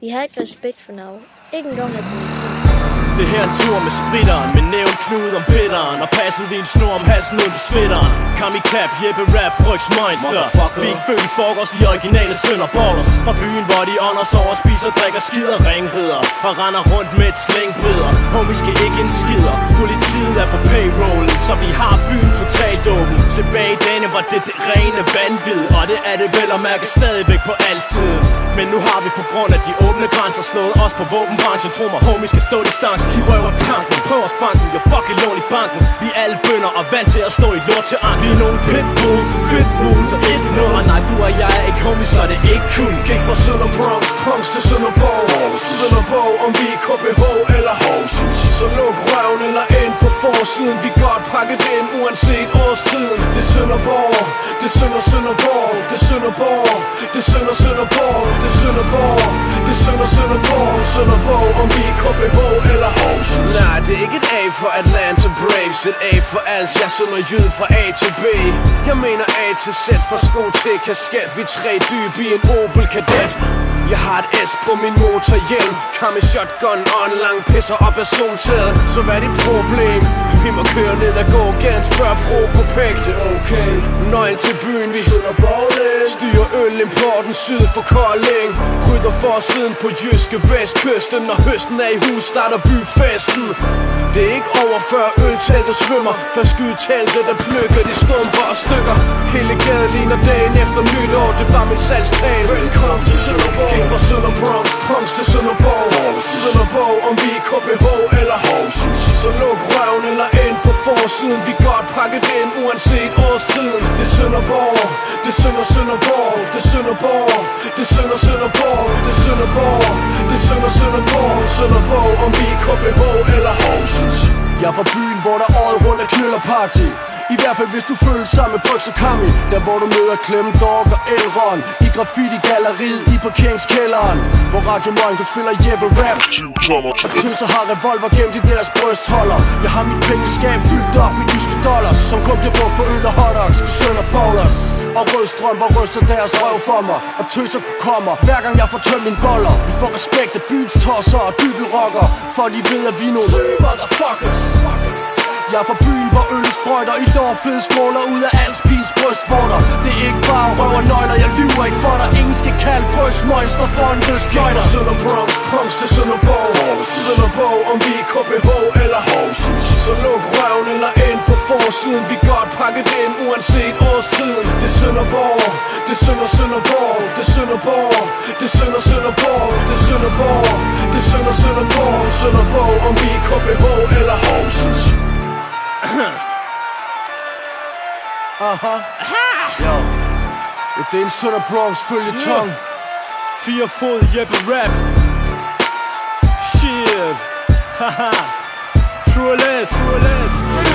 Vi har ikke respekt for noget. Ikke engang af politiet. Det her en tur med spritteren, med nævn knud om bitteren, og passet i en snor om halsen ud på svitteren. Kamikap, Jeppe Rap, Brygs Meister. Vi er ikke født i forgårs, de originale Sønderborgers. Fra byen, hvor de ånder sover, spiser, drikker, skider, ringridder og render rundt med et slængbridder. Homie skal ikke en skider, politiet er på payrollen, så vi har byen totalt åben. Tilbage i dagene var det rene vanvid, og det er det vel at mærke stadigvæk på alsiden. Men nu har vi på grund af de åbne grænser slået os på våbenbranchen. Tro mig, homie skal stå distance. De røver tanken, prøver at fange den, jeg fucking lån i banken. Vi er alle bønder og vant til at stå i lort til andre. Vi er nogle pitbulls, fitbulls og et noget. Og nej, du og jeg er ikke homies, så det ikke kun. Gik fra Sønderbronx, Punks til Sønderborg. Sønderborg, om vi er KBH eller Horsens. Så luk røven eller ind på forsiden. Vi godt pakket ind, uanset årstiden. Det er Sønderborg, det er Sønderborg. Det er Sønderborg, det er Sønderborg. Det er Sønderborg, det er Sønderborg. Sønderborg, om vi er KBH eller Horsens. Nej, det er ikke et A for Atlanta Braves. Det er et A for als, jeg synger jyd fra A til B. Jeg mener A til Z, fra sko til kasket. Vi tre dyb i en Opel Kadett. Jeg har et S på min motorhjelm. Kom med shotgun og en lang pisser op af soltaget. Så hvad er dit problem? Vi må køre ned og gå igen. Spørg pro på pæk, det er okay. Nøgle til byen, vi styrer ølimporten syd for Kolding. Rydder forsiden på jyske vestkysten. Når høsten er i hus, starter byfesten. Det er ikke over før ølteltet svømmer. Før skydeteltet, der plukker de stumper og stykker. Hele gaden ligner dagen efter nytår. Det var min salgstale. Velkommen til Sønderborg. Gik fra Sønderbronx, Punks til Sønderborg. Sønderborg, om vi er KBH eller Horsens. Så luk røven eller ind på forsiden. Vi godt pakket ind, uanset årstiden. Det er Sønderborg, det er Sønderborg. Det er Sønderborg, det er Sønderborg. Det er Sønderborg, det er Sønderborg. Sønderborg, om vi er KBH eller Horsens. Jeg er fra byen, hvor der året rundt er knøllerparty. I hvert fald hvis du føler sammen med Brygs og Kami. Der hvor du møder Clem Dog og Elron. I graffiti-galleriet i parkeringskælderen. Hvor Radio Moinko spiller Jeppe Rap. Og tøser har revolver gemt i deres brystholder. Jeg har mit pengeskab fyldt op med jyske dollars, som kun bliver brugt på øl og hotdogs. Sønderborgers og rødstrømper ryster deres røv for mig. Og tøser kommer hver gang jeg får tømt mine boller. Vi får respekt af byens tosser og dybelrocker, for de ved at vi er nogle søge motherfuckers. Jeg er fra byen, hvor øl sprøjter i lår fede stråler ud af Alpins brystvorter. Det er ikke bare røv og nøgler, jeg lyver ikke for dig. Ingen skal kalde brystmøjster for en løsfløjter. Sønderbronx, Punks til Sønderborg. Sønderborg, om vi er KBH eller Horsens. Så luk røven eller ind på forsiden. Vi godt pakket ind, uanset årstiden. Det er Sønderborg, det er Sønderborg. Det er Sønderborg, det er Sønderborg. Det er Sønderborg, det er Sønderborg. Sønderborg, om vi er KBH eller Horsens. Yo. Det er en Sønderbronx følgetong. 4 fod Jeppe Rap. Shit. Haha. True less.